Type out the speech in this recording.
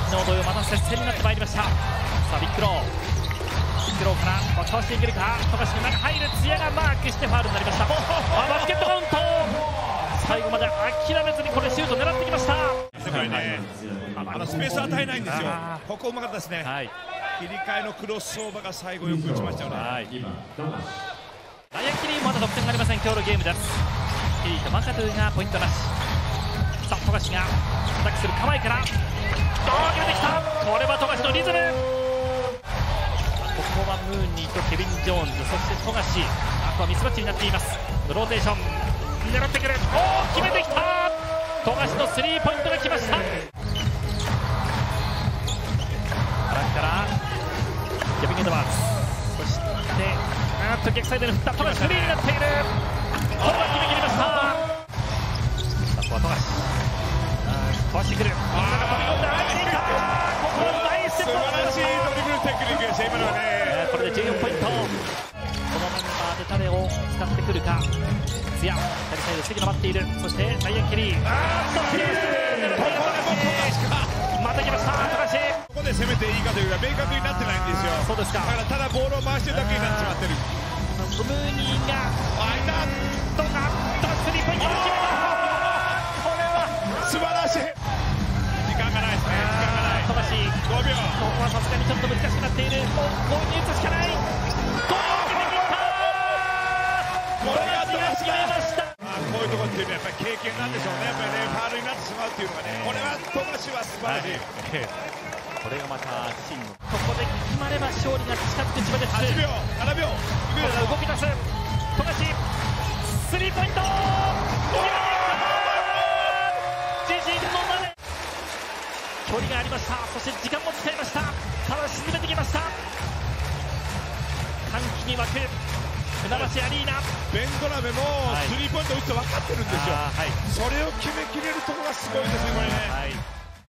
昨日同様また接戦になってまいりました。さあビッグローからかわしていけるか。富樫に中入る。津屋がマークしてファウルになりました。バスケットカウント。最後まで諦めずにこれシュート狙ってきました。 これね、スペース与えないんですよ。ここうまかったですね。 はい、 切り替えのクロスオーバーが最後よく打ちましたよね。 はい、ライアン・キリーもまだ得点がありません。今日のゲームです。キリーとマカトゥがポイントなし。さあ富樫がアタックする構えから決めてきた。これは富樫のリズム。ここはムーニーとケビン・ジョーンズ、そして富樫、あとはミスマッチになっています。ローテーション狙ってくる。決めてきた。富樫のスリーポイントが来ました。からケビン・エドワーズ、そして逆サイドに振った富樫、スリーになっている。これは決め切りました。ここは富樫かわしてくる。飛び込んで入っていた。ここはナイス。素晴らしいドリブルテクニックでした。今のはね、 これで14ポイント。このメンバーで誰を使ってくるか。津屋左サイド関野待っている。そしてライアン・ケリー、また来ました富樫。 ここで攻めていいかというか明確になってないんですよ。 そうですか。 だからただボールを回してるだけになってしまってる。 ムーニーがどうかスリーポイントを決めた。これは素晴らしい。時間がないですね。時間がない。 富樫 5秒。 ここはさすがにちょっと難しくなっている。もうゴールに打つしかない。ゴールを決め切った。 これが富樫決めました。 こういうところっていうのはやっぱり経験なんでしょうね。やっぱりね、ファウルになってしまうっていうのがね、これは富樫は素晴らしい。 これがまた自身のここで決まれば勝利が近づく千葉です。 8秒、7秒、 動き出す富樫、スリーポイント自陣の真似。距離がありました。そして時間も使いました。ただ沈めてきました。歓喜に沸く船橋アリーナ。 ベンドラメもスリーポイント打って分かってるんですよ。 はい、 それを決めきれるところがすごいですね、これね。 はい。